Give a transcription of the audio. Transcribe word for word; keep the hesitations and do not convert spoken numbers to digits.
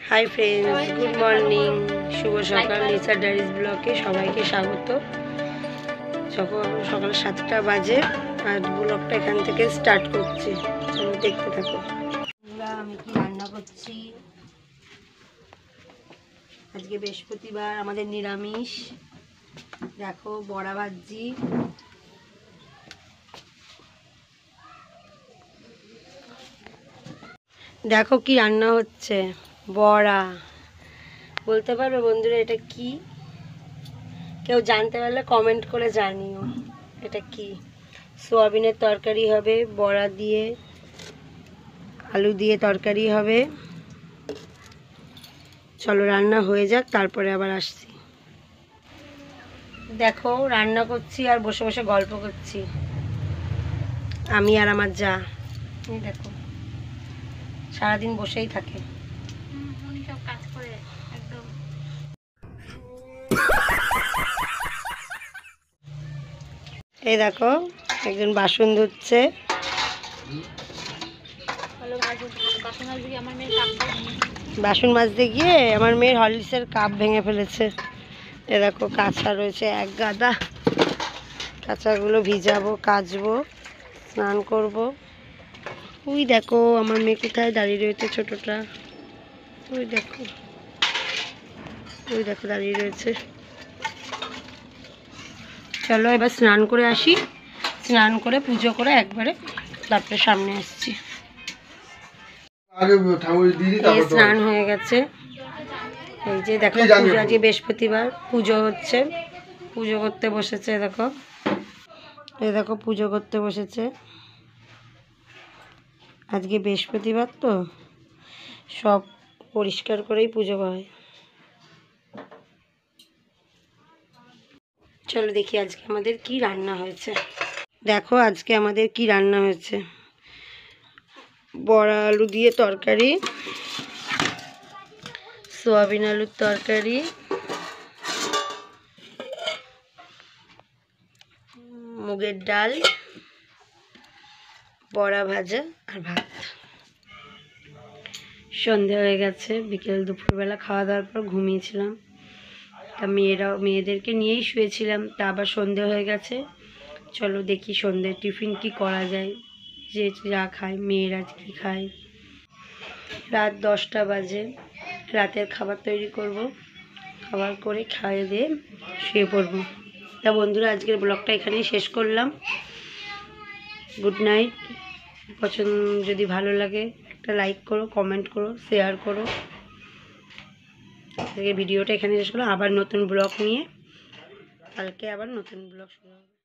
High friends, good morning, শুভ সকাল। Nicha diaries ব্লগে সবাইকে স্বাগত। সকাল সকাল সাতটা বাজে আর ব্লগটা এখান থেকে স্টার্ট করছি। চলো দেখতে থাকো। আমি কি রান্না করছি আজকে? বৃহস্পতিবার, আমাদের নিরামিষ। দেখো, বড়া ভাজি, দেখো কি রান্না হচ্ছে। বড়া। বলতে পারবে বন্ধুরা এটা কি? কেউ জানতে পারলে কমেন্ট করে জানিও এটা কি। সোয়াবিনের তরকারি হবে, বড়া দিয়ে, আলু দিয়ে তরকারি হবে। চলো রান্না হয়ে যাক, তারপরে আবার আসছি। দেখো রান্না করছি আর বসে বসে গল্প করছি আমি আর আমার যা। দেখো সারাদিন বসেই থাকে। এই দেখো একজন বাসন ধুচ্ছে। বাসন মাজতে গিয়ে আমার মেয়ের হরলিক্সের কাপ ভেঙে ফেলেছে। এ দেখো কাঁচা রয়েছে এক গাদা। কাঁচাগুলো ভিজাবো, কাচবো, স্নান করব। ওই দেখো আমার মেয়ে কোথায় দাঁড়িয়ে রয়েছে, ছোটটা। ওই দেখো, ওই দেখো দাঁড়িয়ে রয়েছে। চলো এবার স্নান করে আসি। স্নান করে পুজো করে একবারে তারপরে সামনে আসছি। স্নান হয়ে গেছে। এই যে দেখো পুজো, আজকে বৃহস্পতিবার, পুজো হচ্ছে। পুজো করতে বসেছে দেখো। এই দেখো পুজো করতে বসেছে। আজকে বৃহস্পতিবার তো সব পরিষ্কার করেই পুজো হয়। চলো দেখি আজকে আমাদের কি রান্না হয়েছে। দেখো আজকে আমাদের কি রান্না হয়েছে। বড়া আলু দিয়ে তরকারি, সোয়াবিন আলুর তরকারি, মুগের ডাল, বড়া ভাজা আর ভাত। সন্ধে হয়ে গেছে, বিকেল দুপুরবেলা খাওয়া দাওয়ার পর ঘুমিয়েছিলাম। তা মেয়েরাও, মেয়েদেরকে নিয়েই শুয়েছিলাম। তা আবার সন্ধে হয়ে গেছে। চলো দেখি সন্ধ্যে টিফিন কি করা যায়, যে যা খায়। মেয়েরা কী খায়। রাত দশটা বাজে, রাতের খাবার তৈরি করব। খাবার করে খাইয়ে দিয়ে শুয়ে পড়ব। তা বন্ধুরা আজকের ব্লগটা এখানেই শেষ করলাম। Good night. পছন্দ যদি ভালো লাগে একটা লাইক করো, কমেন্ট করো, শেয়ার করো। আজকে ভিডিওটা এখানে শেষ করলাম। আবার নতুন ব্লগ নিয়ে কালকে আবার নতুন ব্লগ শুরু হবে।